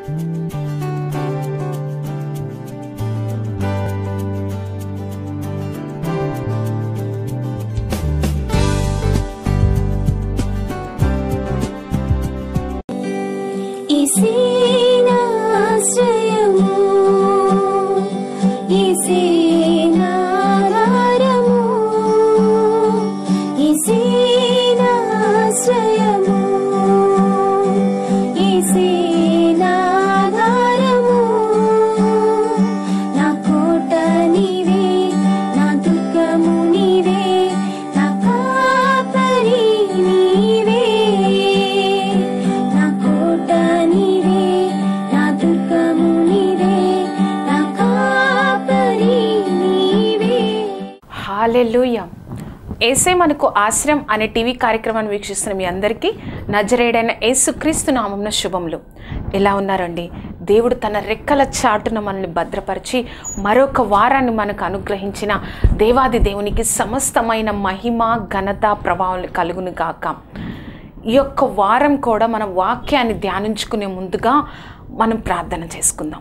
హల్లెలూయా. యేసే మనకు ఆశ్రయం అనే టీవీ కార్యక్రమాన్ని వీక్షిస్తున్న మీ అందరికీ నజరేయుడైన యేసుక్రీస్తు నామమున శుభములు. ఎలా ఉన్నారండి? దేవుడు తన రెక్కల చాటున మనల్ని భద్రపరిచి మరొక వారాన్ని మనకు అనుగ్రహించిన దేవాది దేవునికి సమస్తమైన మహిమ ఘనత ప్రభావాలు కలుగును గాక. ఈ యొక్క వారం కూడా మన వాక్యాన్ని ధ్యానించుకునే ముందుగా మనం ప్రార్థన చేసుకుందాం.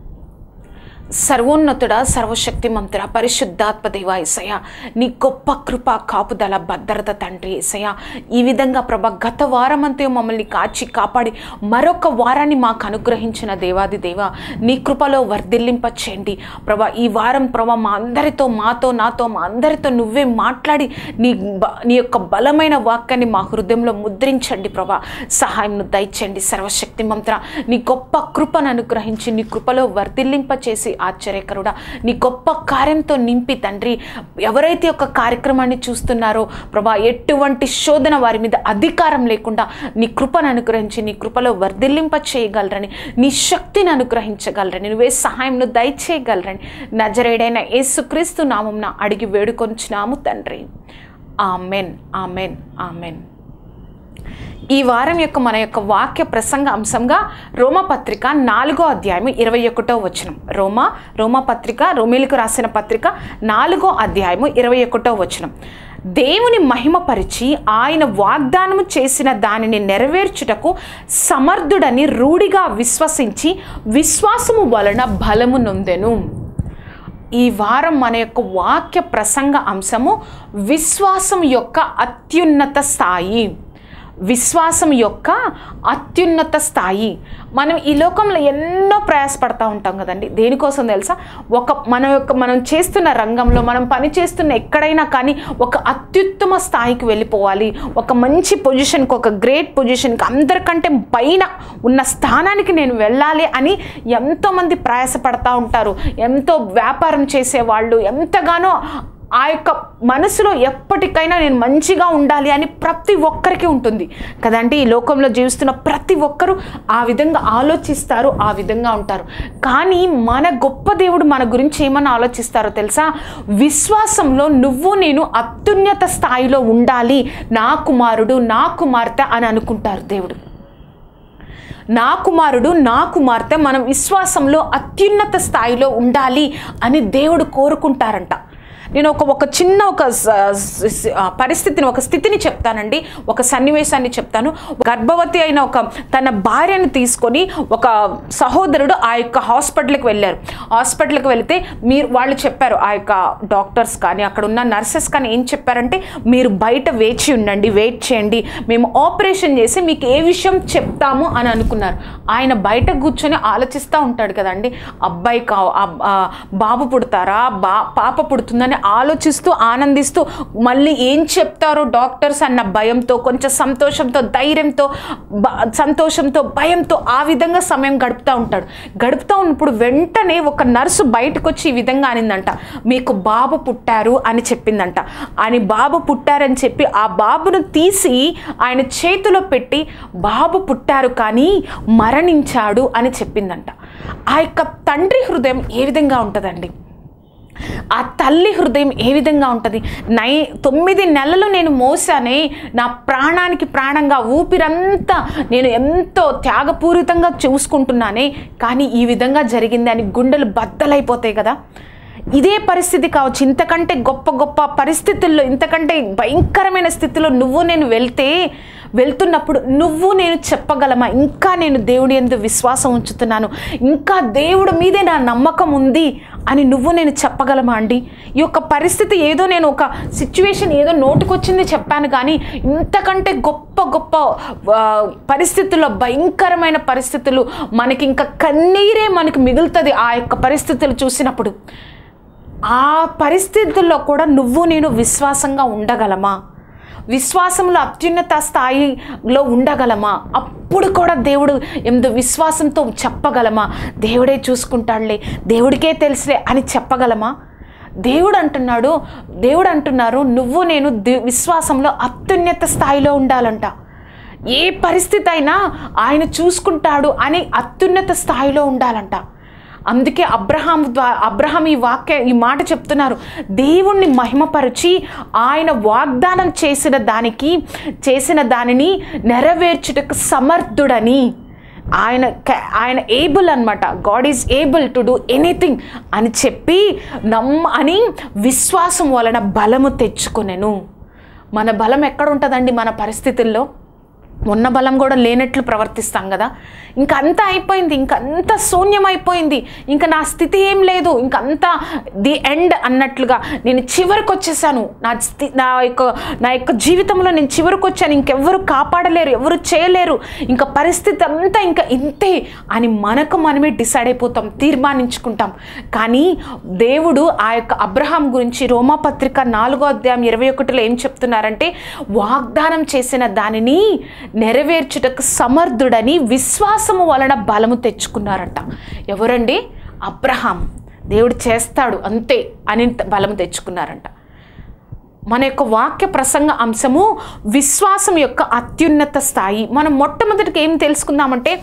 సర్వోన్నతుడ, సర్వశక్తిమంతుడ, పరిశుద్ధాత్మ దేవా యేసయ్య, నీ గొప్ప కృప, కాపుదల, భద్రత తండ్రి యేసయ్య, ఈ విధంగా ప్రభా గత వారమంతా మమ్మల్ని కాచి కాపాడి మరొక వారాన్ని మాకు అనుగ్రహించిన దేవాది దేవా, నీ కృపలో వర్ధిల్లింప చేయండి ప్రభా. ఈ వారం ప్రభా మా అందరితో, నాతో మా అందరితో నువ్వే మాట్లాడి నీ యొక్క బలమైన వాక్యాన్ని మా హృదయంలో ముద్రించండి ప్రభా. సహాయంను దయచేయండి సర్వశక్తిమంతుడ. నీ గొప్ప కృపను అనుగ్రహించి నీ కృపలో వర్ధిల్లింప చేసి ఆశ్చర్యకరుడా నీ గొప్ప కార్యంతో నింపి తండ్రి, ఎవరైతే ఒక కార్యక్రమాన్ని చూస్తున్నారో ప్రభా ఎటువంటి శోధన వారి మీద అధికారం లేకుండా నీ కృపను అనుగ్రహించి నీ కృపలో వర్ధిల్లింప చేయగలరని, నీ శక్తిని అనుగ్రహించగలరని, నువ్వే సహాయంను దయచేయగలరని నజరేయుడైన యేసుక్రీస్తు నామమున అడిగి వేడుకొంచున్నాము తండ్రి. Amen, amen, amen. ఈ వారం యొక్క మన యొక్క వాక్య ప్రసంగ అంశంగా రోమపత్రిక 4వ అధ్యాయం 21వ వచనం. రోమపత్రిక, రోమీలకు రాసిన పత్రిక 4వ అధ్యాయం 21వ వచనం. దేవుని మహిమపరిచి ఆయన వాగ్దానము చేసిన దానిని నెరవేర్చుటకు సమర్థుడని రూఢిగా విశ్వసించి విశ్వాసము వలన బలము నొందెను. ఈ వారం మన యొక్క వాక్య ప్రసంగ అంశము విశ్వాసం యొక్క అత్యున్నత స్థాయి. విశ్వాసం యొక్క అత్యున్నత స్థాయి. మనం ఈ లోకంలో ఎన్నో ప్రయాసపడతా ఉంటాం కదండి. దేనికోసం తెలుసా? మనం చేస్తున్న రంగంలో, మనం పని చేస్తున్న ఎక్కడైనా కానీ ఒక అత్యుత్తమ స్థాయికి వెళ్ళిపోవాలి, ఒక మంచి పొజిషన్కి, ఒక గ్రేట్ పొజిషన్కి, అందరికంటే పైన ఉన్న స్థానానికి నేను వెళ్ళాలి అని ఎంతోమంది ప్రయాసపడతా ఉంటారు. ఎంతో వ్యాపారం చేసేవాళ్ళు ఎంతగానో ఆ యొక్క మనసులో ఎప్పటికైనా నేను మంచిగా ఉండాలి అని ప్రతి ఒక్కరికి ఉంటుంది కదండి. ఈ లోకంలో జీవిస్తున్న ప్రతి ఒక్కరూ ఆ విధంగా ఆలోచిస్తారు, ఆ విధంగా ఉంటారు. కానీ మన గొప్ప దేవుడు మన గురించి ఏమన్నా ఆలోచిస్తారో తెలుసా? విశ్వాసంలో నువ్వు నేను అత్యున్నత స్థాయిలో ఉండాలి, నా కుమారుడు, నా కుమార్తె అని అనుకుంటారు దేవుడు. నా కుమారుడు, నా కుమార్తె మనం విశ్వాసంలో అత్యున్నత స్థాయిలో ఉండాలి అని దేవుడు కోరుకుంటారంట. నేను ఒక చిన్న పరిస్థితిని, ఒక స్థితిని చెప్తానండి, ఒక సన్నివేశాన్ని చెప్తాను. గర్భవతి అయిన తన భార్యను తీసుకొని ఒక సహోదరుడు ఆ యొక్క హాస్పిటల్కి వెళ్ళారు. హాస్పిటల్కి వెళితే వాళ్ళు చెప్పారు, ఆ యొక్క డాక్టర్స్ కానీ అక్కడ ఉన్న నర్సెస్ కానీ ఏం చెప్పారంటే, మీరు బయట వేచి ఉండండి, వెయిట్ చేయండి, మేము ఆపరేషన్ చేసి మీకు ఏ విషయం చెప్తాము అని అనుకున్నారు. ఆయన బయట కూర్చొని ఆలోచిస్తూ ఉంటాడు కదండి. అబ్బాయి బాబు పుడతారా, పాప పుడుతుందని ఆలోచిస్తూ ఆనందిస్తూ మళ్ళీ ఏం చెప్తారో డాక్టర్స్ అన్న భయంతో, కొంచెం సంతోషంతో, ధైర్యంతో, సంతోషంతో, భయంతో ఆ విధంగా సమయం గడుపుతూ ఉంటాడు. గడుపుతూ ఉన్నప్పుడు వెంటనే ఒక నర్సు బయటకు వచ్చి ఈ విధంగా అనిందంట, మీకు బాబు పుట్టారు అని చెప్పిందంట. అని బాబు పుట్టారని చెప్పి ఆ బాబును తీసి ఆయన చేతిలో పెట్టి, బాబు పుట్టారు కానీ మరణించాడు అని చెప్పిందంట. ఆ యొక్క తండ్రి హృదయం ఏ విధంగా ఉంటుందండి? ఆ తల్లి హృదయం ఏ విధంగా ఉంటుంది? 9 నెలలు నేను మోసానే, నా ప్రాణానికి ప్రాణంగా ఊపిరంతా నేను ఎంతో త్యాగపూరితంగా చూసుకుంటున్నానే, కానీ ఈ విధంగా జరిగింది అని గుండెలు బద్దలైపోతాయి కదా. ఇదే పరిస్థితి కావచ్చు, ఇంతకంటే గొప్ప గొప్ప పరిస్థితుల్లో, ఇంతకంటే భయంకరమైన స్థితిలో నువ్వు నేను వెళ్తే వెళ్తున్నప్పుడు నువ్వు నేను చెప్పగలమా, ఇంకా నేను దేవుడి యందు విశ్వాసం ఉంచుతున్నాను, ఇంకా దేవుడి మీదే నా నమ్మకం ఉంది అని నువ్వు నేను చెప్పగలమా అండి? ఈ యొక్క పరిస్థితి ఏదో నేను ఒక సిచ్యువేషన్ ఏదో నోటుకొచ్చింది చెప్పాను, కానీ ఇంతకంటే గొప్ప గొప్ప పరిస్థితుల్లో, భయంకరమైన పరిస్థితులు, మనకి ఇంకా కన్నీరే మనకి మిగులుతుంది ఆ యొక్క పరిస్థితులు చూసినప్పుడు. ఆ పరిస్థితుల్లో కూడా నువ్వు నేను విశ్వాసంగా ఉండగలమా? విశ్వాసంలో అత్యున్నత స్థాయిలో ఉండగలమా? అప్పుడు కూడా దేవుడు ఎందు విశ్వాసంతో చెప్పగలమా? దేవుడే చూసుకుంటాడులే, దేవుడికే తెలుసులే అని చెప్పగలమా? దేవుడు అంటున్నారు నువ్వు నేను విశ్వాసంలో అత్యున్నత స్థాయిలో ఉండాలంట. ఏ పరిస్థితి అయినా ఆయన చూసుకుంటాడు అని అత్యున్నత స్థాయిలో ఉండాలంట. అందుకే అబ్రహాం ఈ మాట చెప్తున్నారు, దేవుణ్ణి మహిమపరిచి ఆయన వాగ్దానం చేసిన దానిని నెరవేర్చుటకు సమర్థుడని. ఆయన ఏబుల్ అన్నమాట. God is able to do anything అని చెప్పి అని విశ్వాసం వలన బలము తెచ్చుకొనెను. మన బలం ఎక్కడ ఉంటుందండి? మన పరిస్థితుల్లో ఉన్న బలం కూడా లేనట్లు ప్రవర్తిస్తాం కదా. ఇంకంతా అయిపోయింది, ఇంకంతా శూన్యమైపోయింది, ఇంకా నా స్థితి ఏం లేదు, ఇంకంతా ది ఎండ్ అన్నట్లుగా నేను చివరికి వచ్చేసాను, నా యొక్క జీవితంలో నేను చివరికి వచ్చాను, ఇంకెవ్వరు కాపాడలేరు, ఎవరు చేయలేరు, ఇంకా పరిస్థితి అంతా ఇంకా ఇంతే అని మనమే డిసైడ్ అయిపోతాం, తీర్మానించుకుంటాం. కానీ దేవుడు ఆ యొక్క అబ్రహాం గురించి రోమాపత్రిక 4వ అధ్యాయం 21లో ఏం చెప్తున్నారంటే, వాగ్దానం చేసిన దానిని నెరవేర్చుటకు సమర్థుడని విశ్వాసము వలన బలము తెచ్చుకున్నారట. ఎవరండి? అబ్రహాం. దేవుడు చేస్తాడు అంతే అని బలము తెచ్చుకున్నారంట. మన యొక్క వాక్య ప్రసంగ అంశము విశ్వాసం యొక్క అత్యున్నత స్థాయి. మనం మొట్టమొదటిగా ఏం తెలుసుకుందామంటే,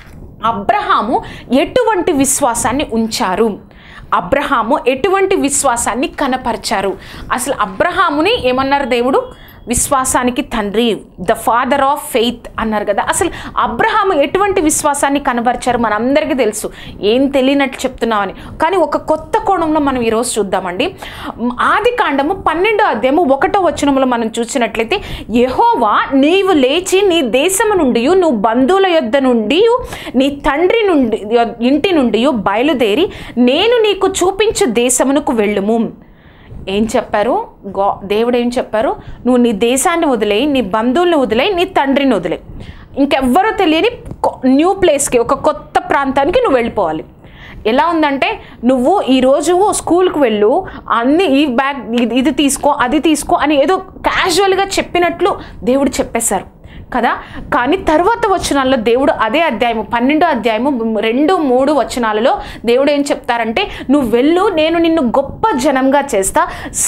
అబ్రహాము ఎటువంటి విశ్వాసాన్ని ఉంచారు, అబ్రహాము ఎటువంటి విశ్వాసాన్ని కనపరిచారు. అసలు అబ్రహాముని ఏమన్నారు దేవుడు? విశ్వాసానికి తండ్రి, ద ఫాదర్ ఆఫ్ ఫెయిత్ అన్నారు కదా. అసలు అబ్రహాము ఎటువంటి విశ్వాసాన్ని కనబరిచారు మనందరికీ తెలుసు, ఏం తెలియనట్లు చెప్తున్నామని. కానీ ఒక కొత్త కోణంలో మనం ఈరోజు చూద్దామండి. ఆదికాండము 12వ అధ్యాయము 1వ వచనంలో మనం చూసినట్లయితే, యెహోవా నీవు లేచి నీ దేశము నుండి, నువ్వు బంధువుల యొద్ద నుండి, నీ తండ్రి ఇంటి నుండి బయలుదేరి నేను నీకు చూపించు దేశమునకు వెళ్ళుము. ఏం చెప్పారు? దేవుడు ఏం చెప్పారు? నువ్వు నీ దేశాన్ని వదిలేయి, నీ బంధువులను వదిలేయి, నీ తండ్రిని వదిలేయి, ఇంకెవ్వరూ తెలియని న్యూ ప్లేస్కి, ఒక కొత్త ప్రాంతానికి నువ్వు వెళ్ళిపోవాలి. ఎలా ఉందంటే, నువ్వు ఈరోజు స్కూల్కి వెళ్ళు, అన్ని ఈ బ్యాగ్ ఇది తీసుకో, అది తీసుకో అని ఏదో క్యాజువల్గా చెప్పినట్లు దేవుడు చెప్పేశారు కదా. కానీ తర్వాత వచనాల్లో దేవుడు అదే అధ్యాయము 12వ అధ్యాయము 2-3 వచనాలలో దేవుడు ఏం చెప్తారంటే, నువ్వు వెళ్ళు, నేను నిన్ను గొప్ప జనంగా చేస్తా,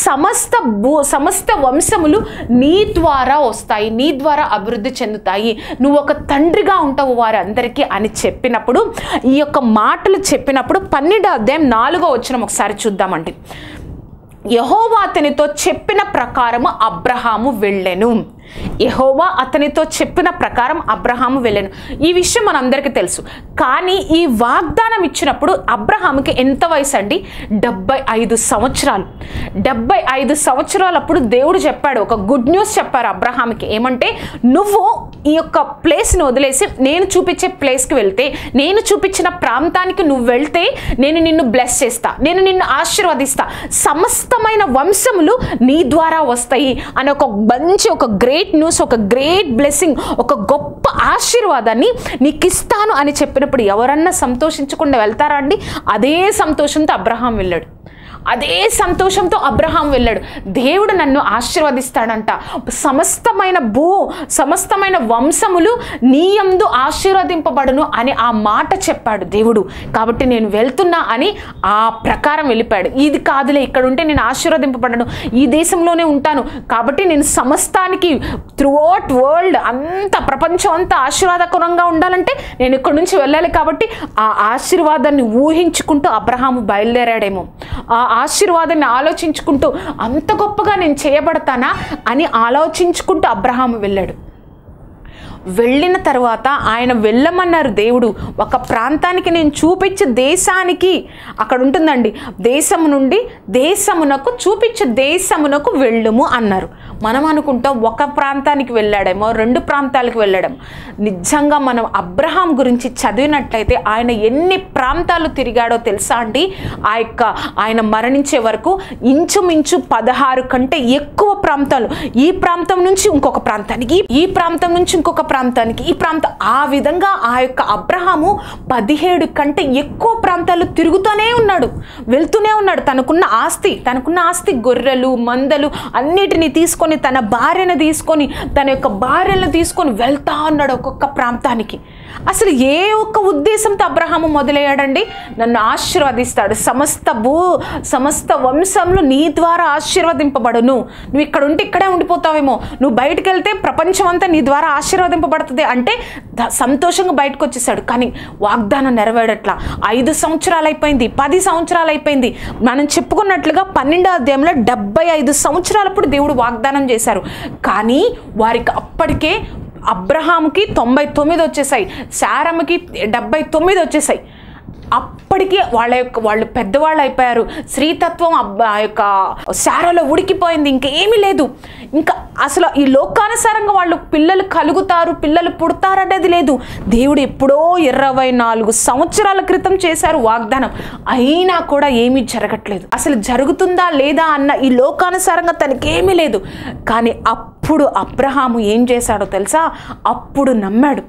సమస్త వంశములు నీ ద్వారా వస్తాయి, నీ ద్వారా అభివృద్ధి చెందుతాయి, నువ్వు ఒక తండ్రిగా ఉంటావు వారందరికీ అని చెప్పినప్పుడు, ఈ యొక్క మాటలు చెప్పినప్పుడు 12వ అధ్యాయం 4వ వచనం ఒకసారి చూద్దామండి. యెహోవా అతనితో చెప్పిన ప్రకారము అబ్రహాము వెళ్ళెను. యెహోవా అతనితో చెప్పిన ప్రకారం అబ్రహాము వెళ్ళెను. ఈ విషయం మనందరికీ తెలుసు. కానీ ఈ వాగ్దానం ఇచ్చినప్పుడు అబ్రహాముకి ఎంత వయసు అండి? 75 సంవత్సరాలు. 75 సంవత్సరాలప్పుడు దేవుడు చెప్పాడు, ఒక గుడ్ న్యూస్ చెప్పారు అబ్రహాముకి. ఏమంటే, నువ్వు ఈ యొక్క ప్లేస్ని వదిలేసి నేను చూపించే ప్లేస్కి వెళ్తే, నేను చూపించిన ప్రాంతానికి నువ్వు వెళ్తే నేను నిన్ను బ్లెస్ చేస్తా, నేను నిన్ను ఆశీర్వదిస్తా, సమస్తమైన వంశములు నీ ద్వారా వస్తాయి అని ఒక గ్రేట్ న్యూస్, ఒక గ్రేట్ బ్లెస్సింగ్, ఒక గొప్ప ఆశీర్వాదాన్ని నీకు ఇస్తాను అని చెప్పినప్పుడు ఎవరన్నా సంతోషించకుండా వెళ్తారా అండి? అదే సంతోషంతో అబ్రహాం వెళ్ళాడు. అదే సంతోషంతో అబ్రహాం వెళ్ళాడు. దేవుడు నన్ను ఆశీర్వదిస్తాడంట, సమస్తమైన వంశములు నీ యందు ఆశీర్వదింపబడును అని ఆ మాట చెప్పాడు దేవుడు. కాబట్టి నేను వెళ్తున్నా అని ఆ ప్రకారం వెళ్ళిపోయాడు. ఇది కాదులే, ఇక్కడ ఉంటే నేను ఆశీర్వదింపబడను, ఈ దేశంలోనే ఉంటాను, కాబట్టి నేను సమస్తానికి త్రూఅవుట్ వరల్డ్ అంతా, ప్రపంచం అంతా ఆశీర్వాదకరంగా ఉండాలంటే నేను ఇక్కడ నుంచి వెళ్ళాలి. కాబట్టి ఆ ఆశీర్వాదాన్ని ఊహించుకుంటూ అబ్రహాము బయలుదేరాడేమో, ఆ ఆశీర్వాదాన్ని ఆలోచించుకుంటూ అంత గొప్పగా నేను చేయబడతానా అని ఆలోచించుకుంటూ అబ్రహాము వెళ్ళాడు. వెళ్ళిన తర్వాత ఆయన వెళ్ళమన్నారు దేవుడు. ఒక ప్రాంతానికి నేను చూపించే దేశానికి, అక్కడ ఉంటుందండి, దేశము నుండి దేశమునకు చూపించే దేశమునకు వెళ్ళుము అన్నారు. మనం అనుకుంటాం ఒక ప్రాంతానికి వెళ్ళాడేమో, 2 ప్రాంతాలకు వెళ్ళాడేమో. నిజంగా మనం అబ్రహాం గురించి చదివినట్లయితే ఆయన ఎన్ని ప్రాంతాలు తిరిగాడో తెలుసా అండి? ఆయన మరణించే వరకు ఇంచుమించు 16 కంటే ఎక్కువ ప్రాంతాలు, ఈ ప్రాంతం నుంచి ఇంకొక ప్రాంతానికి, ఈ ప్రాంతం నుంచి ఇంకొక ప్రాంతానికి, ఈ ప్రాంతం, ఆ విధంగా ఆ యొక్క అబ్రహాము 17 కంటే ఎక్కువ ప్రాంతాలు తిరుగుతూనే ఉన్నాడు, వెళ్తూనే ఉన్నాడు. తనకున్న ఆస్తి గొర్రెలు, మందలు అన్నిటినీ తీసుకొని, తన భార్యను తీసుకొని, తన యొక్క భార్యలను తీసుకొని వెళ్తా ఉన్నాడు ఒక్కొక్క ప్రాంతానికి. అసలు ఏ ఒక్క ఉద్దేశంతో అబ్రహాము మొదలయ్యాడండి? నన్ను ఆశీర్వదిస్తాడు, సమస్త వంశంలో నీ ద్వారా ఆశీర్వదింపబడును. నువ్వు ఇక్కడ ఉంటే ఇక్కడే ఉండిపోతావేమో, నువ్వు బయటకు వెళ్తే ప్రపంచం అంతా నీ ద్వారా ఆశీర్వదింపబడుతుంది అంటే సంతోషంగా బయటకు వచ్చేసాడు. కానీ వాగ్దానం నెరవేరట్లా. 5 సంవత్సరాలు అయిపోయింది, 10 సంవత్సరాలు అయిపోయింది. మనం చెప్పుకున్నట్లుగా 12వ అధ్యాయంలో 75 సంవత్సరాలప్పుడు దేవుడు వాగ్దానం చేశారు. కానీ వారికి అప్పటికే అబ్రహాముకి 99 వచ్చేసాయి, శారమ్మకి 79 వచ్చేసాయి. అప్పటికే వాళ్ళు పెద్దవాళ్ళు అయిపోయారు. స్త్రీతత్వం ఆ యొక్క శారలో ఉడికిపోయింది, ఇంకేమీ లేదు. ఇంకా అసలు ఈ లోకానుసారంగా వాళ్ళు పిల్లలు కలుగుతారు, పిల్లలు పుడతారు అనేది లేదు. దేవుడు ఎప్పుడో 24 సంవత్సరాల క్రితం చేశారు వాగ్దానం, అయినా కూడా ఏమీ జరగట్లేదు. అసలు జరుగుతుందా లేదా అన్న ఈ లోకానుసారంగా తనకేమీ లేదు. కానీ అప్పుడు అబ్రహాము ఏం చేశాడో తెలుసా? అప్పుడు నమ్మాడు.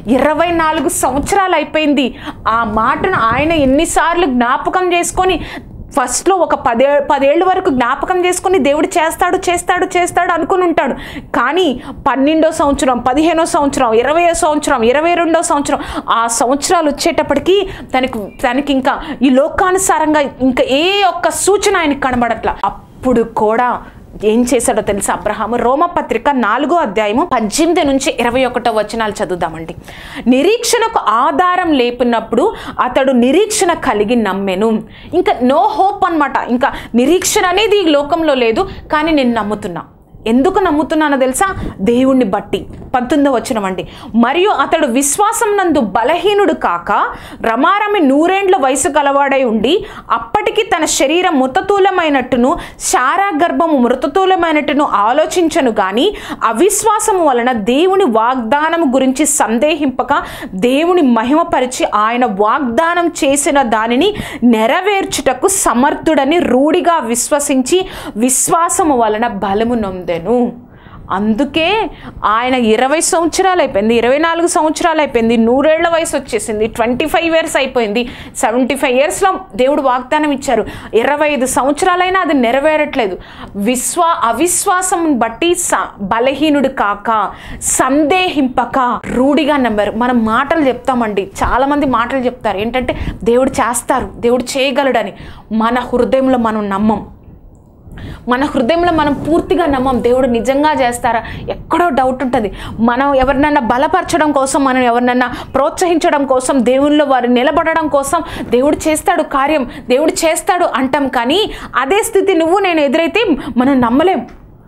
24 సంవత్సరాలు అయిపోయింది. ఆ మాటను ఆయన ఎన్నిసార్లు జ్ఞాపకం చేసుకొని, ఫస్ట్లో ఒక 10 ఏళ్ళ వరకు జ్ఞాపకం చేసుకుని దేవుడు చేస్తాడు అనుకుని ఉంటాడు. కానీ 12వ సంవత్సరం, 15వ సంవత్సరం, 20వ సంవత్సరం, 22వ సంవత్సరం, ఆ సంవత్సరాలు వచ్చేటప్పటికి తనకి ఇంకా ఈ లోకానుసారంగా ఇంకా ఏ ఒక్క సూచన ఆయనకు కనబడట్లా. అప్పుడు కూడా ఏం చేశాడో తెలుసా అబ్రహాము? రోమపత్రిక 4వ అధ్యాయము 18 నుంచి 21వ వచనాలు చదువుదామండి. నిరీక్షణకు ఆధారం లేపున్నప్పుడు అతడు నిరీక్షణ కలిగి నమ్మెను. ఇంకా నో హోప్ అన్నమాట. ఇంకా నిరీక్షణ అనేది ఈ లోకంలో లేదు, కానీ నేను నమ్ముతున్నా. ఎందుకు నమ్ముతున్నానో తెలుసా? దేవుణ్ణి బట్టి. 19వ వచనం అండి. మరియు అతడు విశ్వాసం నందు బలహీనుడు కాక రమారమి 100 ఏండ్ల వయసు గలవాడై ఉండి అప్పటికి తన శరీరం మృతతూలమైనట్టును శారా గర్భము మృతతూలమైనట్టును ఆలోచించను గాని అవిశ్వాసము వలన దేవుని వాగ్దానము గురించి సందేహింపక దేవుని మహిమపరిచి ఆయన వాగ్దానం చేసిన దానిని నెరవేర్చుటకు సమర్థుడని రూఢిగా విశ్వసించి విశ్వాసము వలన బలము నొందెను. అందుకే ఆయన 20 సంవత్సరాలు అయిపోయింది, 24 సంవత్సరాలు అయిపోయింది, 100 ఏళ్ల వయసు వచ్చేసింది, 25 ఇయర్స్ అయిపోయింది, 75 ఇయర్స్లో దేవుడు వాగ్దానం ఇచ్చారు. 25 సంవత్సరాలైనా అది నెరవేరట్లేదు. అవిశ్వాసం బట్టి బలహీనుడు కాక సందేహింపక రూఢిగా నమ్మారు. మనం మాటలు చెప్తామండి, చాలామంది మాటలు చెప్తారు ఏంటంటే దేవుడు చేస్తారు, దేవుడు చేయగలడని. మన హృదయంలో మనం నమ్మం. మన హృదయంలో మనం పూర్తిగా నమ్మం. దేవుడు నిజంగా చేస్తారా? ఎక్కడో డౌట్ ఉంటుంది. మనం ఎవరినన్నా బలపరచడం కోసం, మనం ఎవరినన్నా ప్రోత్సహించడం కోసం, దేవుళ్ళో వారు నిలబడడం కోసం దేవుడు చేస్తాడు కార్యం, దేవుడు చేస్తాడు అంటాం. కానీ అదే స్థితి నువ్వు నేను ఎదురైతే మనం నమ్మలేం.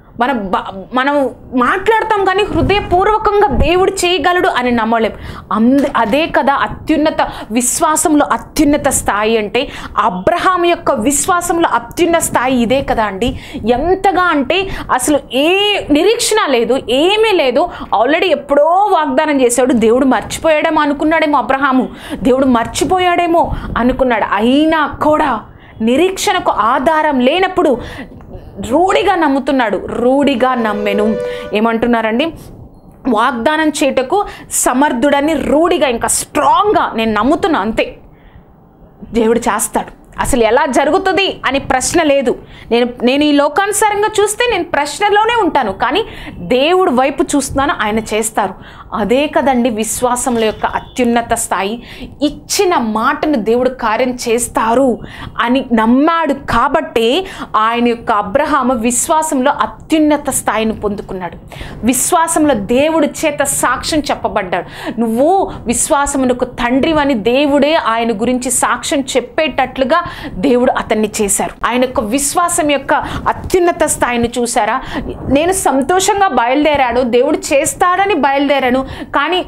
మనం మాట్లాడతాం కానీ హృదయపూర్వకంగా దేవుడు చేయగలడు అని నమ్మలేం. అదే కదా అత్యున్నత విశ్వాసంలో అత్యున్నత స్థాయి అంటే. అబ్రహాం యొక్క విశ్వాసంలో అత్యున్నత స్థాయి ఇదే కదా అండి. ఎంతగా అంటే అసలు ఏ నిరీక్షణ లేదు, ఏమీ లేదు. ఆల్రెడీ ఎప్పుడో వాగ్దానం చేశాడు. దేవుడు మర్చిపోయాడేమో అనుకున్నాడేమో అబ్రహాము, దేవుడు మర్చిపోయాడేమో అనుకున్నాడు. అయినా కూడా నిరీక్షణకు ఆధారం లేనప్పుడు రూఢిగా నమ్ముతున్నాడు. రూఢిగా నమ్మెను. ఏమంటున్నారండి? వాగ్దానం చేయుటకు సమర్థుడని రూఢిగా, ఇంకా స్ట్రాంగ్గా నేను నమ్ముతున్నా అంతే. దేవుడు చేస్తాడు. అసలు ఎలా జరుగుతుంది అని ప్రశ్న లేదు. నేను ఈ లోకానుసారంగా చూస్తే నేను ప్రశ్నలోనే ఉంటాను, కానీ దేవుడు వైపు చూస్తున్నాను, ఆయన చేస్తారు. అదే కదండి విశ్వాసంలో యొక్క అత్యున్నత స్థాయి. ఇచ్చిన మాటను దేవుడు కార్యం చేస్తారు అని నమ్మాడు కాబట్టే ఆయన యొక్క అబ్రహాము విశ్వాసంలో అత్యున్నత స్థాయిని పొందుకున్నాడు. విశ్వాసంలో దేవుడి చేత సాక్ష్యం చెప్పబడ్డాడు. నువ్వు విశ్వాసమునకు తండ్రివని దేవుడే ఆయన గురించి సాక్ష్యం చెప్పేటట్లుగా దేవుడు అతన్ని చేశారు. ఆయన యొక్క విశ్వాసం యొక్క అత్యున్నత స్థాయిని చూసారా? నేను సంతోషంగా బయలుదేరాడు, దేవుడు చేస్తాడని బయలుదేరాను, నమ్మాను, కానీ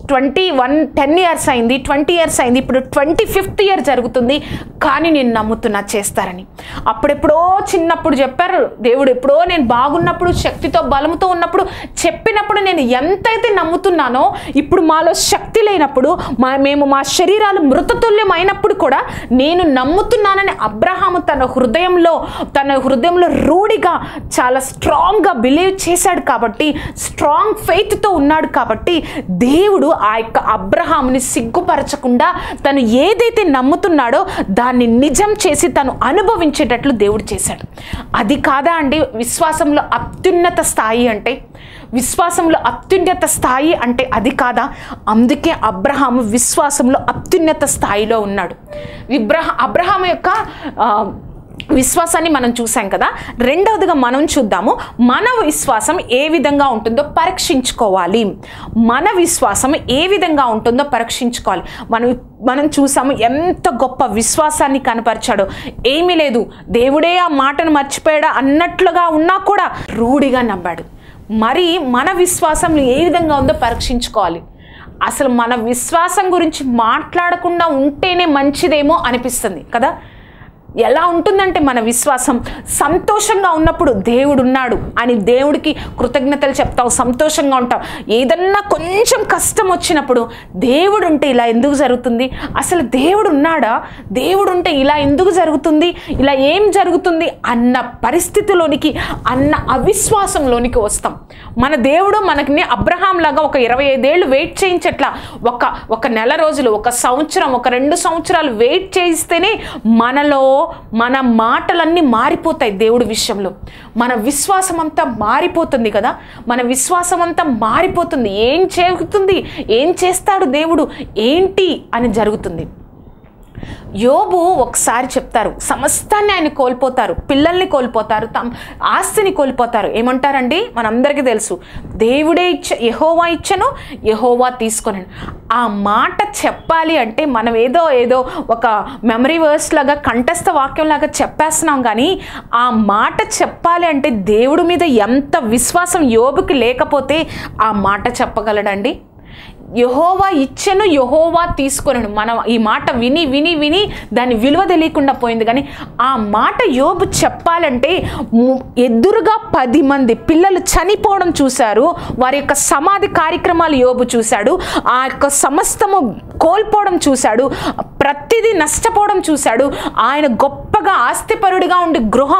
10 years అయింది, 20 years అయింది, ఇప్పుడు 25th year జరుగుతుంది, కానీ నేను నమ్ముతున్నా చేస్తారని. అప్పుడెప్పుడో చిన్నప్పుడు చెప్పారు దేవుడు, ఎప్పుడో నేను బాగున్నప్పుడు శక్తితో బలముతో ఉన్నప్పుడు చెప్పినప్పుడు నేను ఎంతైతే నమ్ముతున్నానో, ఇప్పుడు మాలో శక్తి లేనప్పుడు, మేము మా శరీరాలు మృతతుల్యమైనప్పుడు కూడా నేను నమ్ముతున్నానని అబ్రహాము తన హృదయంలో రూఢిగా చాలా స్ట్రాంగ్గా బిలీవ్ చేశాడు. కాబట్టి స్ట్రాంగ్ ఫెయిత్తో ఉన్నాడు. కాబట్టి దేవుడు ఆ యొక్క అబ్రహాముని సిగ్గుపరచకుండా తను ఏదైతే నమ్ముతున్నాడో దాన్ని నిజం చేసి తను అనుభవించేటట్లు దేవుడు చేశాడు. అది కాదా అండి విశ్వాసంలో అత్యున్నత స్థాయి అంటే? విశ్వాసంలో అత్యున్నత స్థాయి అంటే అది కాదా? అందుకే అబ్రహాము విశ్వాసంలో అత్యున్నత స్థాయిలో ఉన్నాడు. అబ్రహాము యొక్క విశ్వాసాన్ని మనం చూసాం కదా. రెండవదిగా మనం చూద్దాము, మన విశ్వాసం ఏ విధంగా ఉంటుందో పరీక్షించుకోవాలి. మన విశ్వాసం ఏ విధంగా ఉంటుందో పరీక్షించుకోవాలి. మనం చూసాము ఎంత గొప్ప విశ్వాసాన్ని కనపరిచాడో. ఏమీ లేదు, దేవుడే ఆ మాటను మర్చిపోయాడా అన్నట్లుగా ఉన్నా కూడా రూఢిగా నమ్మాడు. మరి మన విశ్వాసం ఏ విధంగా ఉందో పరీక్షించుకోవాలి. అసలు మన విశ్వాసం గురించి మాట్లాడకుండా ఉంటేనే మంచిదేమో అనిపిస్తుంది కదా. ఎలా ఉంటుందంటే మన విశ్వాసం సంతోషంగా ఉన్నప్పుడు దేవుడు ఉన్నాడు అని దేవుడికి కృతజ్ఞతలు చెప్తావు, సంతోషంగా ఉంటావు. ఏదన్నా కొంచెం కష్టం వచ్చినప్పుడు దేవుడు ఉంటే ఇలా ఎందుకు జరుగుతుంది, అసలు దేవుడు ఉన్నాడా, దేవుడు ఉంటే ఇలా ఎందుకు జరుగుతుంది, ఇలా ఏం జరుగుతుంది అన్న పరిస్థితిలోనికి, అన్న అవిశ్వాసంలోనికి వస్తాం. మన దేవుడు మనకి అబ్రహాం లాగా ఒక 25 ఏళ్ళు వెయిట్ చేయించట్లా, ఒక నెల రోజులు, ఒక సంవత్సరం, ఒక 2 సంవత్సరాలు వెయిట్ చేయిస్తేనే మన మాటలన్నీ మారిపోతాయి. దేవుడి విషయంలో మన విశ్వాసం అంతా మారిపోతుంది కదా. మన విశ్వాసం అంతా మారిపోతుంది. ఏం చేస్తాడు దేవుడు, ఏంటి అని జరుగుతుంది. యోబు ఒకసారి చెప్తారు, సమస్తాన్ని ఆయన కోల్పోతారు, పిల్లల్ని కోల్పోతారు, ఆస్తిని కోల్పోతారు. ఏమంటారండి, మనందరికీ తెలుసు, దేవుడే యెహోవా ఇచ్చను, యెహోవా తీసుకొనను. ఆ మాట చెప్పాలి అంటే మనం ఏదో ఒక మెమరీ వర్స్ లాగా, కంఠస్థ వాక్యం లాగా చెప్పేస్తున్నాం. కానీ ఆ మాట చెప్పాలి అంటే దేవుడి మీద ఎంత విశ్వాసం యోబుకి లేకపోతే ఆ మాట చెప్పగలడండి. యెహోవా ఇచ్చెను, యెహోవా తీసుకొనెను. మనం ఈ మాట విని దాని విలువ తెలియకుండా పోయింది. కానీ ఆ మాట యోబు చెప్పాలంటే ఎదురుగా 10 మంది పిల్లలు చనిపోవడం చూశారు. వారి యొక్క సమాధి కార్యక్రమాలు యోబు చూశాడు. ఆ యొక్క సమస్తము కోల్పోవడం చూశాడు. ప్రతిదీ నష్టపోవడం చూశాడు. ఆయన గొప్పగా ఆస్తిపరుడిగా ఉండి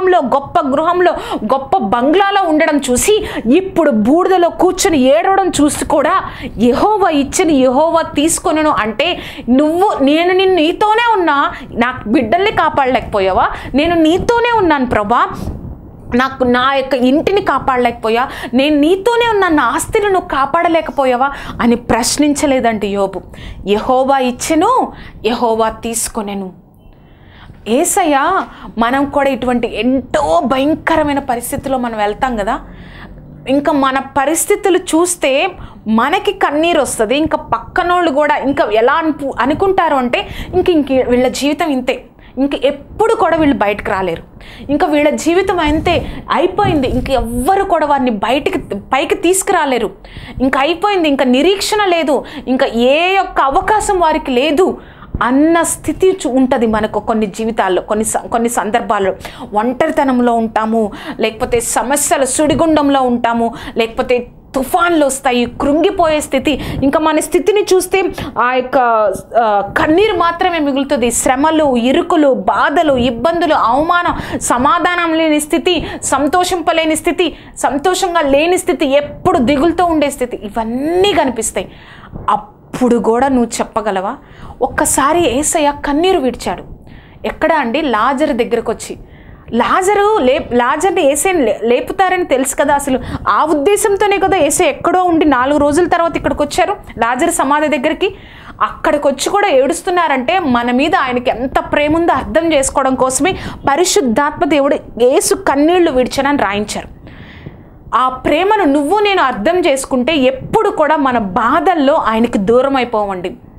గొప్ప బంగ్లాలో ఉండడం చూసి ఇప్పుడు బూడిదలో కూర్చొని ఏడవడం చూసి కూడా యెహోవా ఇచ్చని, యెహోవా తీసుకొనెను అంటే, నేను నీతోనే ఉన్నా, నాకు బిడ్డల్ని కాపాడలేకపోయావా, నేను నీతోనే ఉన్నాను ప్రభా, నా యొక్క ఇంటిని కాపాడలేకపోయా, నేను నీతోనే ఉన్నాను, నా ఆస్తిని నువ్వు కాపాడలేకపోయావా అని ప్రశ్నించలేదండి యోబు. యెహోవా ఇచ్చెను, యెహోవా తీసుకొనెను. యేసయ్య మనం కూడా ఇటువంటి ఎంతో భయంకరమైన పరిస్థితిలో మనం వెళ్తాం కదా. ఇంకా మన పరిస్థితులు చూస్తే మనకి కన్నీరు వస్తుంది. ఇంకా పక్కనోళ్ళు కూడా ఇంకా ఎలా అనుకుంటారు అంటే ఇంక వీళ్ళ జీవితం ఇంతే, ఇంక ఎప్పుడు కూడా వీళ్ళు బయటకు రాలేరు, ఇంకా వీళ్ళ జీవితం అంతే అయిపోయింది, ఇంక ఎవ్వరు కూడా వారిని పైకి తీసుకురాలేరు, ఇంకా అయిపోయింది, ఇంకా నిరీక్షణ లేదు, ఇంకా ఏ యొక్క అవకాశం వారికి లేదు అన్న స్థితి ఉంటుంది మనకు. కొన్ని జీవితాల్లో కొన్ని సందర్భాల్లో ఒంటరితనంలో ఉంటాము, లేకపోతే సమస్యల సుడిగుండంలో ఉంటాము, లేకపోతే తుఫాన్లు వస్తాయి, కృంగిపోయే స్థితి. ఇంకా మన స్థితిని చూస్తే ఆ యొక్క కన్నీరు మాత్రమే మిగులుతుంది. శ్రమలు, ఇరుకులు, బాధలు, ఇబ్బందులు, అవమానం, సమాధానం లేని స్థితి, సంతోషింపలేని స్థితి, సంతోషంగా లేని స్థితి, ఎప్పుడు దిగులుతో ఉండే స్థితి, ఇవన్నీ కనిపిస్తాయి. అప్పుడు కూడా నువ్వు చెప్పగలవా? ఒక్కసారి యేసయ్య కన్నీరు విడిచాడు. ఎక్కడ అండి? లాజరు దగ్గరకు వచ్చి. లాజర్ని యేసయ్యని లేపుతారని తెలుసు కదా. అసలు ఆ ఉద్దేశంతోనే కదా యేసయ్య ఎక్కడో ఉండి 4 రోజుల తర్వాత ఇక్కడికి వచ్చారు, లాజరు సమాధి దగ్గరికి. అక్కడికి వచ్చి కూడా ఏడుస్తున్నారంటే మన మీద ఆయనకి ఎంత ప్రేమ ఉందో అర్థం చేసుకోవడం కోసమే పరిశుద్ధాత్మ దేవుడు యేసు కన్నీళ్లు విడిచానని రాయించారు. ఆ ప్రేమను నువ్వు నేను అర్థం చేసుకుంటే ఎప్పుడు కూడా మన బాధల్లో ఆయనకి దూరం అయిపోవండి.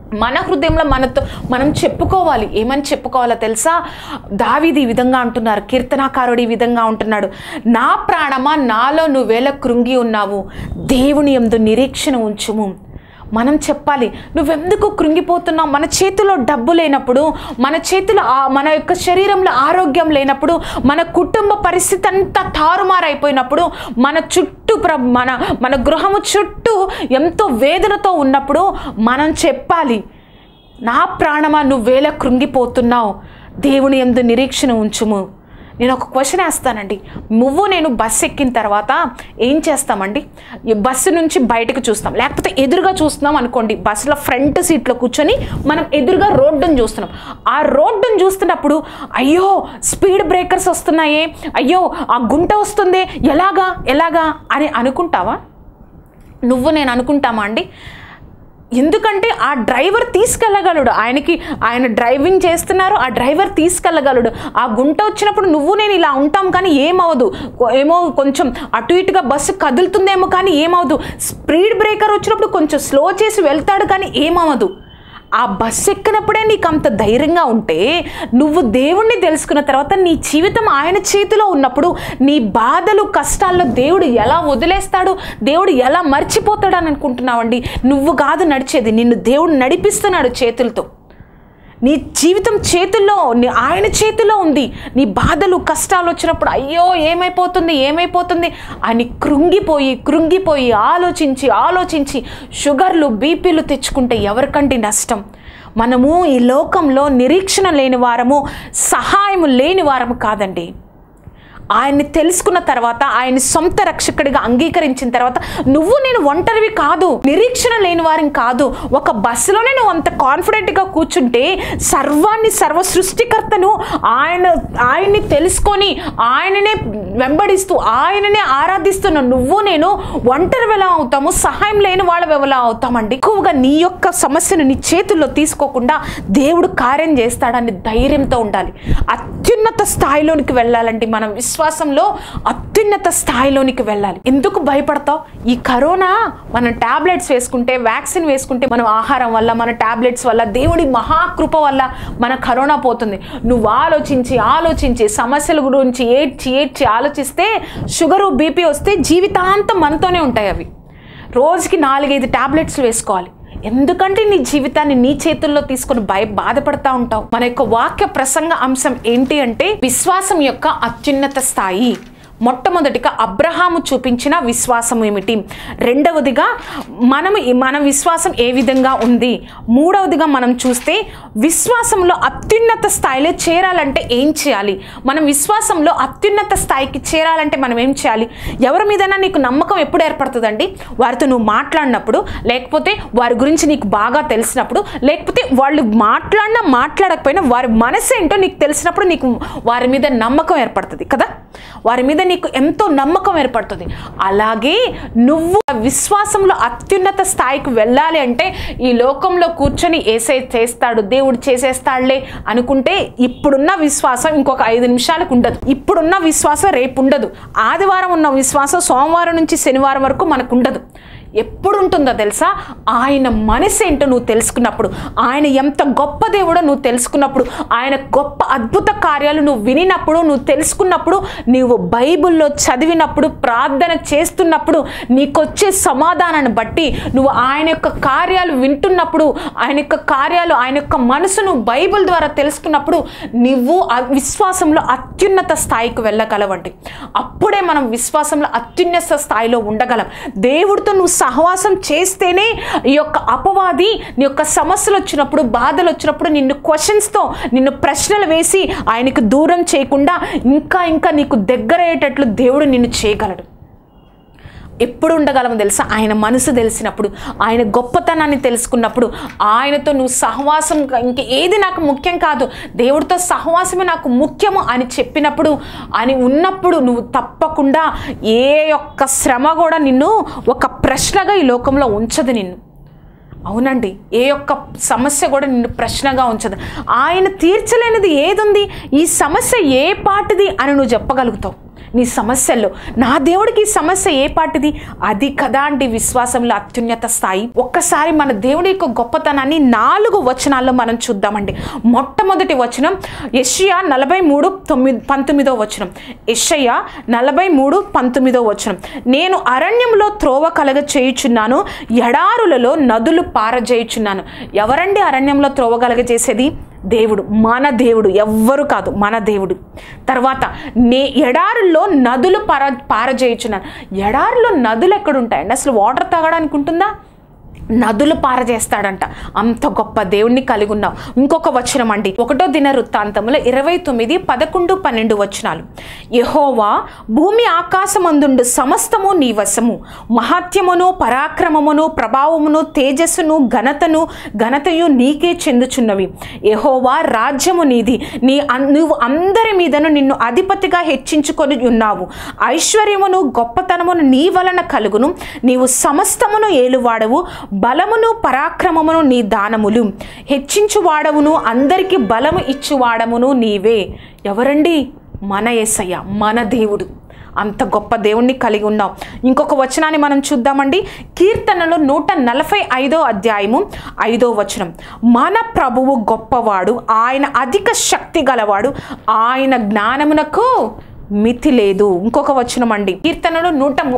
మన హృదయంలో మనం చెప్పుకోవాలి. ఏమని చెప్పుకోవాలో తెలుసా? దావీదు ఈ విధంగా అంటున్నారు, కీర్తనాకారుడు ఈ విధంగా ఉంటున్నాడు, నా ప్రాణమా నాలో నువ్వేళ కృంగి ఉన్నావు, దేవుని యందు నిరీక్షణ ఉంచుము. మనం చెప్పాలి, నువ్వెందుకు కృంగిపోతున్నావు? మన చేతిలో డబ్బు లేనప్పుడు, మన చేతిలో మన యొక్క శరీరంలో ఆరోగ్యం లేనప్పుడు, మన కుటుంబ పరిస్థితి అంతా తారుమారైపోయినప్పుడు, మన చుట్టూ మన గృహము చుట్టూ ఎంతో వేదనతో ఉన్నప్పుడు మనం చెప్పాలి, నా ప్రాణమా నువ్వేళ కృంగిపోతున్నావు, దేవుని యందు నిరీక్షణ ఉంచుము. నేను ఒక క్వశ్చన్ వేస్తానండి. నేను బస్సు ఎక్కిన తర్వాత ఏం చేస్తామండి? ఈ బస్సు నుంచి బయటకు చూస్తాం, లేకపోతే ఎదురుగా చూస్తున్నాం అనుకోండి, బస్సులో ఫ్రంట్ సీట్లో కూర్చొని మనం ఎదురుగా రోడ్డును చూస్తున్నాం. ఆ రోడ్డును చూస్తున్నప్పుడు అయ్యో స్పీడ్ బ్రేకర్స్ వస్తున్నాయే, అయ్యో ఆ గుంట వస్తుంది, ఎలాగా అని అనుకుంటావా? నేను అనుకుంటామా అండి? ఎందుకంటే ఆ డ్రైవర్ తీసుకెళ్ళగలడు, ఆయన డ్రైవింగ్ చేస్తున్నారు, ఆ డ్రైవర్ తీసుకెళ్ళగలడు. ఆ గుంట వచ్చినప్పుడు నేను ఇలా ఉంటాం కానీ ఏమవదు, ఏమో కొంచెం అటు ఇటుగా బస్సు కదులుతుందేమో కానీ ఏమవదు. స్పీడ్ బ్రేకర్ వచ్చినప్పుడు కొంచెం స్లో చేసి వెళ్తాడు కానీ ఏమవదు. ఆ బస్సు ఎక్కినప్పుడే నీకు అంత ధైర్యంగా ఉంటే, నువ్వు దేవుణ్ణి తెలుసుకున్న తర్వాత నీ జీవితం ఆయన చేతిలో ఉన్నప్పుడు నీ బాధలు కష్టాల్లో దేవుడు ఎలా వదిలేస్తాడు, దేవుడు ఎలా మర్చిపోతాడు అని అనుకుంటున్నావండి? నువ్వు కాదు నడిచేది, నిన్ను దేవుడు నడిపిస్తున్నాడు చేతులతో. నీ జీవితం చేతుల్లో, ఆయన చేతిలో ఉంది. నీ బాధలు కష్టాలు వచ్చినప్పుడు అయ్యో ఏమైపోతుంది అని కృంగిపోయి ఆలోచించి షుగర్లు బీపీలు తెచ్చుకుంటే ఎవరికంటే నష్టం? మనము ఈ లోకంలో నిరీక్షణ లేని వారము, సహాయం లేని వారము కాదండి. ఆయన్ని తెలుసుకున్న తర్వాత, ఆయన సొంత రక్షకుడిగా అంగీకరించిన తర్వాత నేను ఒంటరివి కాదు, నిరీక్షణ లేని వారిని కాదు. ఒక బస్సులోనే నువ్వు అంత కాన్ఫిడెంట్గా కూర్చుంటే, సర్వ సృష్టికర్తను ఆయన్ని తెలుసుకొని ఆయననే వెంబడిస్తూ ఆయననే ఆరాధిస్తున్న నేను ఒంటరి ఎలా అవుతాము? సహాయం లేని వాళ్ళం ఎలా అవుతామండి? ఎక్కువగా నీ యొక్క సమస్యను నీ చేతుల్లో తీసుకోకుండా దేవుడు కార్యం చేస్తాడని ధైర్యంతో ఉండాలి. అత్యున్నత స్థాయిలోనికి వెళ్ళాలంటే మనం విశ్వాసంలో అత్యున్నత స్థాయిలోనికి వెళ్ళాలి. ఎందుకు భయపడతావు? ఈ కరోనా మనం టాబ్లెట్స్ వేసుకుంటే, వ్యాక్సిన్ వేసుకుంటే, మనం ఆహారం వల్ల, మన టాబ్లెట్స్ వల్ల, దేవుడి మహాకృప వల్ల మన కరోనా పోతుంది. నువ్వు ఆలోచించి సమస్యల గురించి ఏడ్చి ఆలోచిస్తే షుగరు బీపీ వస్తే జీవితాంతం మనతోనే ఉంటాయి. అవి రోజుకి 4-5 టాబ్లెట్స్ వేసుకోవాలి. ఎందుకంటే నీ జీవితాన్ని నీ చేతుల్లో తీసుకొని బాధపడతా ఉంటావు. మన యొక్క వాక్య ప్రసంగ అంశం ఏంటి అంటే విశ్వాసం యొక్క అత్యున్నత స్థాయి. మొట్టమొదటిగా అబ్రహాము చూపించిన విశ్వాసం ఏమిటి, రెండవదిగా మన విశ్వాసం ఏ విధంగా ఉంది, మూడవదిగా మనం చూస్తే విశ్వాసంలో అత్యున్నత స్థాయిలో చేరాలంటే ఏం చేయాలి, మనం విశ్వాసంలో అత్యున్నత స్థాయికి చేరాలంటే మనం ఏం చేయాలి. ఎవరి మీదైనా నీకు నమ్మకం ఎప్పుడు ఏర్పడుతుందండి? వారితో నువ్వు మాట్లాడినప్పుడు, లేకపోతే వారి గురించి నీకు బాగా తెలిసినప్పుడు, లేకపోతే వాళ్ళు మాట్లాడకపోయినా వారి మనసు ఏంటో నీకు తెలిసినప్పుడు నీకు వారి మీద నమ్మకం ఏర్పడుతుంది కదా, వారి మీద నీకు ఎంతో నమ్మకం ఏర్పడుతుంది. అలాగే నువ్వు విశ్వాసంలో అత్యున్నత స్థాయికి వెళ్ళాలి అంటే ఈ లోకంలో కూర్చొని యేసయ్య చేస్తాడు, దేవుడు చేసేస్తాడులే అనుకుంటే ఇప్పుడున్న విశ్వాసం ఇంకొక 5 నిమిషాలకు ఉండదు. ఇప్పుడున్న విశ్వాసం రేపు ఉండదు. ఆదివారం ఉన్న విశ్వాసం సోమవారం నుంచి శనివారం వరకు మనకు ఉండదు. ఎప్పుడు ఉంటుందో తెలుసా? ఆయన మనసు ఏంటో నువ్వు తెలుసుకున్నప్పుడు, ఆయన ఎంత గొప్ప దేవుడో నువ్వు తెలుసుకున్నప్పుడు, ఆయన గొప్ప అద్భుత కార్యాలు నువ్వు వినినప్పుడు, నువ్వు తెలుసుకున్నప్పుడు, నువ్వు బైబిల్లో చదివినప్పుడు, ప్రార్థన చేస్తున్నప్పుడు నీకొచ్చే సమాధానాన్ని బట్టి, నువ్వు ఆయన యొక్క కార్యాలు వింటున్నప్పుడు, ఆయన యొక్క మనసును బైబిల్ ద్వారా తెలుసుకున్నప్పుడు నువ్వు విశ్వాసంలో అత్యున్నత స్థాయికి వెళ్ళగలవండి. అప్పుడే మనం విశ్వాసంలో అత్యున్నత స్థాయిలో ఉండగలం. దేవుడితో నువ్వు సహవాసం చేస్తేనే ఈ యొక్క అపవాది నీ యొక్క సమస్యలు వచ్చినప్పుడు, బాధలు వచ్చినప్పుడు నిన్ను ప్రశ్నలు వేసి ఆయనకు దూరం చేయకుండా ఇంకా నీకు దగ్గరయ్యేటట్లు దేవుడు నిన్ను చేయగలడు. ఎప్పుడు ఉండగలము తెలుసా? ఆయన మనసు తెలిసినప్పుడు, ఆయన గొప్పతనాన్ని తెలుసుకున్నప్పుడు, ఆయనతో నువ్వు సహవాసం ఏది నాకు ముఖ్యం కాదు, దేవుడితో సహవాసమే నాకు ముఖ్యము అని చెప్పినప్పుడు, అని ఉన్నప్పుడు నువ్వు తప్పకుండా ఏ యొక్క శ్రమ కూడా నిన్ను ఒక ప్రశ్నగా ఈ లోకంలో ఉంచదు నిన్ను. అవునండి, ఏ యొక్క సమస్య కూడా నిన్ను ప్రశ్నగా ఉంచదు. ఆయన తీర్చలేనిది ఏదుంది? ఈ సమస్య ఏ పాటిది అని నువ్వు చెప్పగలుగుతావు. నీ సమస్యల్లో. నా దేవుడికి ఈ సమస్య ఏ పాటిది? అది కదా అండి విశ్వాసంలో అత్యున్నత స్థాయి. ఒక్కసారి మన దేవుడి యొక్క గొప్పతనాన్ని 4 వచనాల్లో మనం చూద్దామండి. మొట్టమొదటి వచనం యెషయా 43:19 వచనం. యెషయా 43:19 వచనం. నేను అరణ్యంలో త్రోవ కలగ చేయుచున్నాను, ఎడారులలో నదులు పారజేయుచున్నాను. ఎవరండి అరణ్యంలో త్రోవ కలగ చేసేది? దేవుడు, మన దేవుడు, ఎవ్వరు కాదు, మన దేవుడు. తర్వాత ఎడారుల్లో నదులు పారజేయుచున్నాను. ఎడారులో నదులు ఎక్కడుంటాయండి? అసలు వాటర్ తాగడానికి ఉంటుందా? నదులు పారజేస్తాడంట. అంత గొప్ప దేవుణ్ణి కలిగి ఉన్నాం. ఇంకొక వచనం అండి, 1వ దినవృత్తాంతములో 29, 11, 12 వచనాలు. యెహోవా భూమి ఆకాశమందుండు సమస్తము నీ వశము, మహాత్యమును పరాక్రమమును ప్రభావమును తేజస్సును ఘనతయు నీకే చెందుచున్నవి. యెహోవా రాజ్యము నీది, నువ్వు అందరి మీదను నిన్ను అధిపతిగా హెచ్చించుకొని ఉన్నావు. ఐశ్వర్యమును గొప్పతనమును నీ వలన కలుగును, నీవు సమస్తమును ఏలువాడవు. బలమును పరాక్రమమును నీ దానములు, హెచ్చించువాడవును అందరికీ బలము ఇచ్చువాడమును నీవే. ఎవరండి? మన యేసయ్య, మన దేవుడు. అంత గొప్ప దేవుణ్ణి కలిగి ఉన్నాం. ఇంకొక వచనాన్ని మనం చూద్దామండి. కీర్తనలో 145వ అధ్యాయము 5వ వచనం. మన ప్రభువు గొప్పవాడు, ఆయన అధిక శక్తి గలవాడు, ఆయన జ్ఞానమునకు మితి లేదు. ఇంకొక వచనం అండి, కీర్తనలో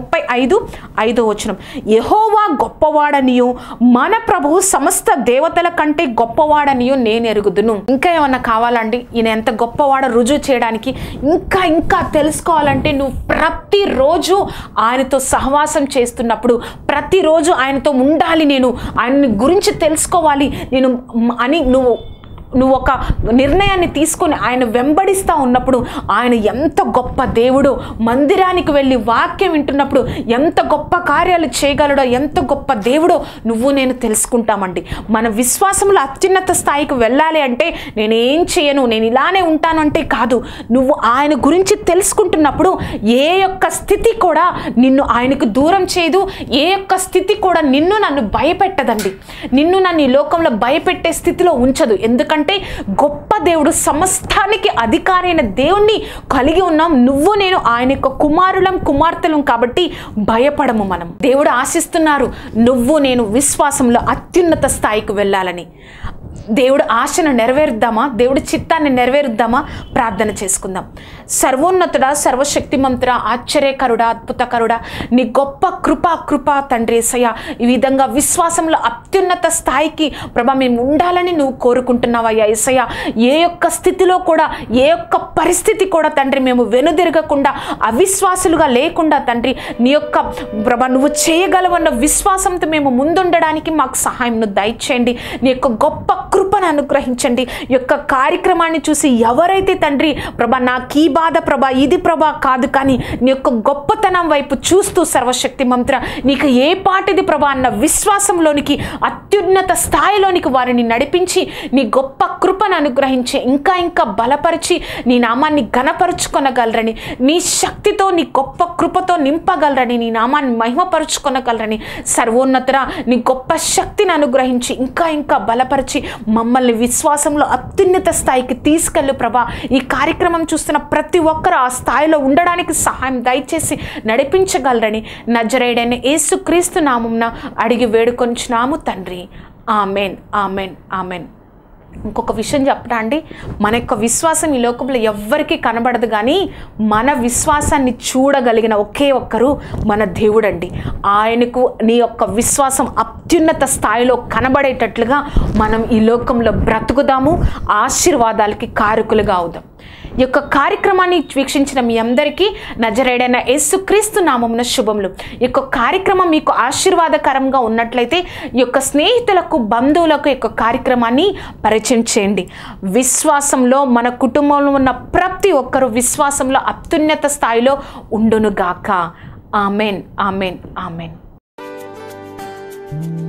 135:5వ వచనం. యెహోవా గొప్పవాడనియు మన ప్రభువు సమస్త దేవతల కంటే గొప్పవాడనియు నేను ఎరుగుదును. ఇంకా ఏమన్నా కావాలండి? ఈయన ఎంత గొప్పవాడో రుజువు చేయడానికి, ఇంకా తెలుసుకోవాలంటే నువ్వు ప్రతిరోజు ఆయనతో సహవాసం చేస్తున్నప్పుడు, ప్రతిరోజు ఆయనతో ఉండాలి, నేను ఆయన గురించి తెలుసుకోవాలి నేను అని నువ్వు ఒక నిర్ణయాన్ని తీసుకొని ఆయన వెంబడిస్తూ ఉన్నప్పుడు ఆయన ఎంత గొప్ప దేవుడో, మందిరానికి వెళ్ళి వాక్యం వింటున్నప్పుడు ఎంత గొప్ప కార్యాలు చేయగలడో, ఎంత గొప్ప దేవుడో నువ్వు నేను తెలుసుకుంటామండి. మన విశ్వాసంలో అత్యున్నత స్థాయికి వెళ్ళాలి అంటే నేనేం చేయను, నేను ఇలానే ఉంటాను అంటే కాదు. నువ్వు ఆయన గురించి తెలుసుకుంటున్నప్పుడు ఏ యొక్క స్థితి కూడా నిన్ను ఆయనకు దూరం చేయదు, ఏ యొక్క స్థితి కూడా నన్ను భయపెట్టదండి. నన్ను ఈ లోకంలో భయపెట్టే స్థితిలో ఉంచదు. ఎందుకంటే గొప్ప దేవుడు, సమస్తానికి అధికారి అయిన దేవుణ్ణి కలిగి ఉన్నాం. నువ్వు నేను ఆయన యొక్క కుమార్తెలం కాబట్టి భయపడము. మనం దేవుడు ఆశిస్తున్నారు నువ్వు నేను విశ్వాసంలో అత్యున్నత స్థాయికి వెళ్ళాలని. దేవుడు ఆశను నెరవేరుద్దామా? దేవుడి చిత్తాన్ని నెరవేరుద్దామా? ప్రార్థన చేసుకుందాం. సర్వోన్నతుడా, సర్వశక్తిమంతుడా, ఆశ్చర్యకరుడా, అద్భుతకరుడా, నీ గొప్ప కృప తండ్రి యేసయ్య, ఈ విధంగా విశ్వాసంలో అత్యున్నత స్థాయికి ప్రభా మేము ఉండాలని నువ్వు కోరుకుంటున్నావయ్యా యేసయ్య. ఏ యొక్క స్థితిలో కూడా, ఏ యొక్క పరిస్థితి కూడా తండ్రి మేము వెనుదిరగకుండా, అవిశ్వాసులుగా లేకుండా తండ్రి నీ యొక్క ప్రభా నువ్వు చేయగలవన్న విశ్వాసంతో మేము ముందుండడానికి మాకు సహాయం దయచేయండి. నీ యొక్క గొప్ప కృపను అనుగ్రహించండి. ఈ యొక్క కార్యక్రమాన్ని చూసి ఎవరైతే తండ్రి ప్రభా నాకు ఈ బాధ ప్రభా, ఇది ప్రభా కాదు, కానీ నీ యొక్క గొప్పతనం వైపు చూస్తూ సర్వశక్తి మంత్ర నీకు ఏ పాటిది ప్రభా అన్న విశ్వాసంలోనికి, అత్యున్నత స్థాయిలోనికి వారిని నడిపించి నీ గొప్ప కృపను అనుగ్రహించి ఇంకా బలపరిచి నీ నామాన్ని ఘనపరుచుకొనగలరని, నీ శక్తితో నీ గొప్ప కృపతో నింపగలరని, నీ నామాన్ని మహిమపరుచుకొనగలరని, సర్వోన్నతుడా నీ గొప్ప శక్తిని అనుగ్రహించి ఇంకా బలపరిచి మమ్మల్ని విశ్వాసంలో అత్యున్నత స్థాయికి తీసుకెళ్ళు ప్రభా. ఈ కార్యక్రమం చూస్తున్న ప్రతి ఒక్కరు ఆ స్థాయిలో ఉండడానికి సహాయం దయచేసి నడిపించగలరని నజరేయుడైన యేసుక్రీస్తు నామమున అడిగి వేడుకొంచున్నాము తండ్రి. Amen, amen, amen. ఇంకొక విషయం చెప్పడా అండి, మన యొక్క విశ్వాసం ఈ లోకంలో ఎవ్వరికీ కనబడదు, కానీ మన విశ్వాసాన్ని చూడగలిగిన ఒకే ఒక్కరు మన దేవుడండి. ఆయనకు నీ యొక్క విశ్వాసం అత్యున్నత స్థాయిలో కనబడేటట్లుగా మనం ఈ లోకంలో బ్రతుకుదాము, ఆశీర్వాదాలకి కారకులుగా అవుదాం. ఈ యొక్క కార్యక్రమాన్ని వీక్షించిన మీ అందరికీ నజరేయుడైన యేసుక్రీస్తు నామమున శుభములు. ఈ యొక్క కార్యక్రమం మీకు ఆశీర్వాదకరంగా ఉన్నట్లయితే ఈ యొక్క స్నేహితులకు, బంధువులకు ఈ యొక్క కార్యక్రమాన్ని పరిచయం చేయండి. విశ్వాసంలో మన కుటుంబంలో ఉన్న ప్రతి ఒక్కరూ విశ్వాసంలో అత్యున్నత స్థాయిలో ఉండునుగాక. Amen, amen, amen.